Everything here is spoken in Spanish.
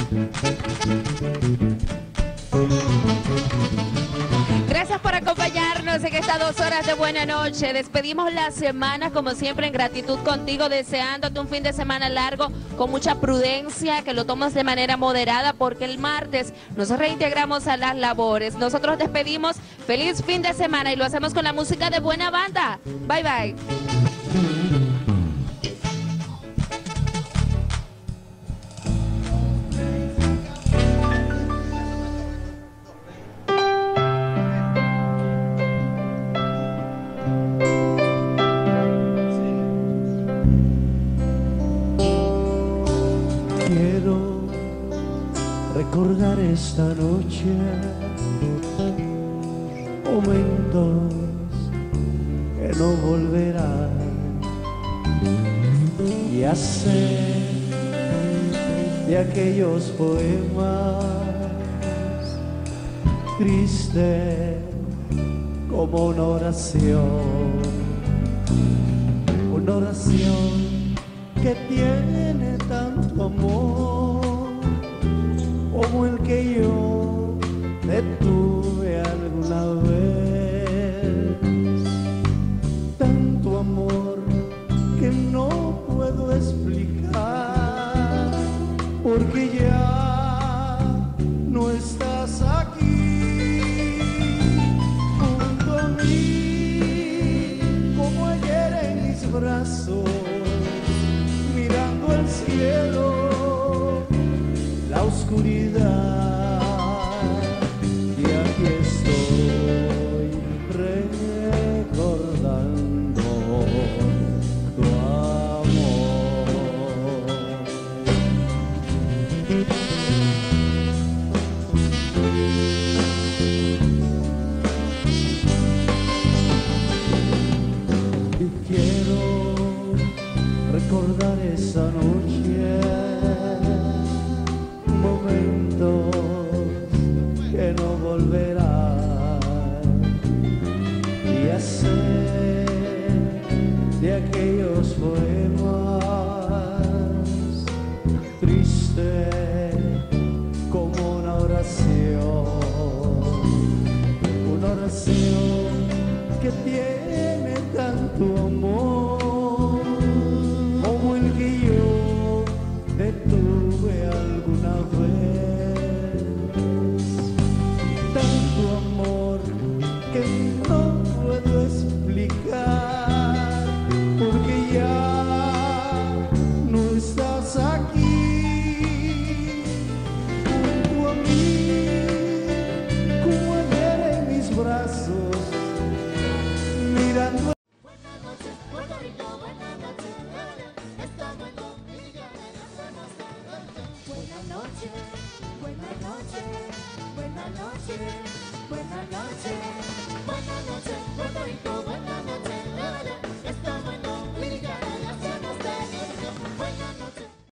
Gracias por acompañarnos en estas 2 horas de buena noche. Despedimos la semana, como siempre, en gratitud contigo, deseándote un fin de semana largo, con mucha prudencia, que lo tomes de manera moderada, porque el martes nos reintegramos a las labores. Nosotros despedimos, feliz fin de semana, y lo hacemos con la música de Buena Banda. Bye, bye. Recordar esta noche momentos que no volverán y hacer de aquellos poemas tristes como una oración que tiene tanto amor como el que yo te tuve alguna vez. Tanto amor que no puedo explicar, porque ya no estás aquí junto a mí, como ayer en mis brazos, mirando el cielo, la oscuridad, y aquí estoy recordando tu amor. Y quiero recordar esa noche, momentos que no volverán, y hacer de aquellos poemas tristes como una oración que tiene tanto amor como el que yo te tuve alguna vez. Tanto amor que no puedo explicar, porque ya no estás aquí junto a mí, como ayer en mis brazos, mirando. Buenas noches, Puerto Rico, buenas noches, estamos en Don Miguel, hacemos todo. Buenas noches, buenas noches, buenas noches, buenas noches.